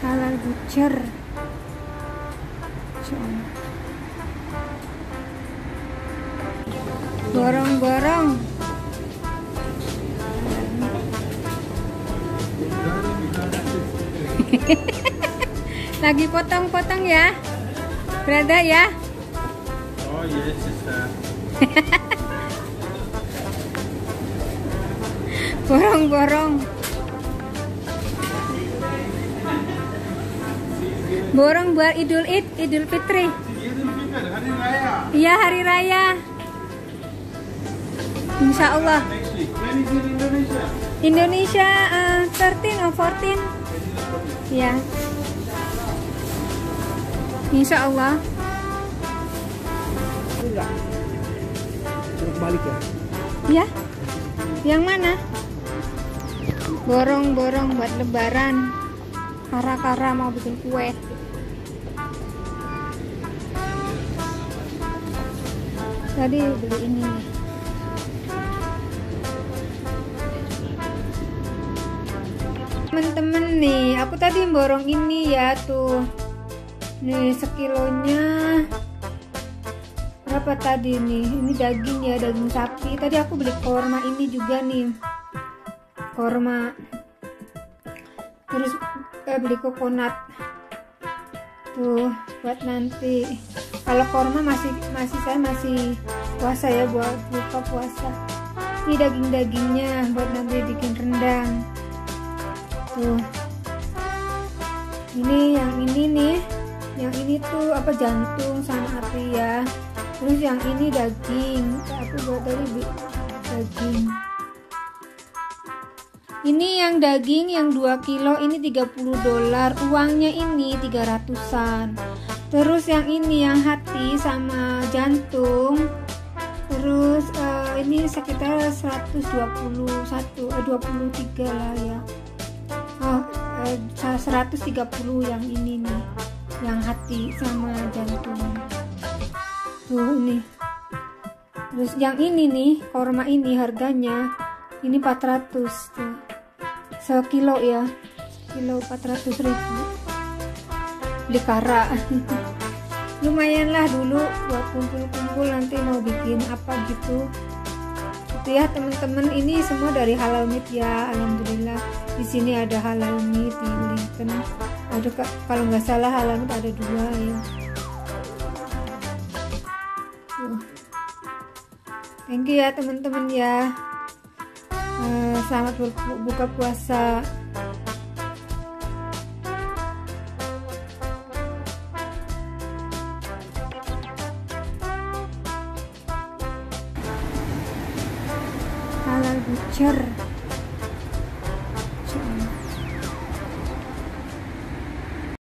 Halal butcher. Borong-borong. Lagi potong-potong ya, berada ya. Oh yes, sister. Borong-borong. Borong buat Idul Fitri. Hari Raya. Iya, hari raya. Insya Allah. Next week. When is it Indonesia? Indonesia 13 or 14. Ya. Insya Allah. Enggak. Balik ya. Ya. Yang mana? Borong-borong buat lebaran. Kara-kara mau bikin kue. Tadi beli ini nih. Temen-temen nih, aku tadi borong ini ya tuh. Nih sekilonya berapa tadi nih? Ini daging ya, daging sapi. Tadi aku beli korma ini juga nih. Korma. Terus beli kokonat. Tuh buat nanti. Kalau korma saya masih puasa ya, buat buka puasa. Ini daging-dagingnya buat nanti bikin rendang. Tuh. Ini yang ini nih. Yang ini tuh apa, jantung sama hati ya. Terus yang ini daging. Aku buat tadi daging. Ini yang daging yang 2 kilo ini $30. Uangnya ini 300-an. Terus yang ini yang hati sama jantung. Terus ini sekitar 23 lah ya. 130 yang ini nih. Yang hati sama jantung. Tuh ini. Terus yang ini nih, korma ini harganya ini 400 tuh. Sekilo ya. Sekilo 400.000. Beli kara. Lumayan lah dulu buat kumpul-kumpul nanti mau bikin apa gitu. Itu ya teman-teman, ini semua dari halal meat ya. Alhamdulillah di sini ada halal meat di Wellington. Ada kalau nggak salah halal meat ada 2 ya. Thank you ya teman-teman ya. Selamat berbuka puasa. Halal butcher.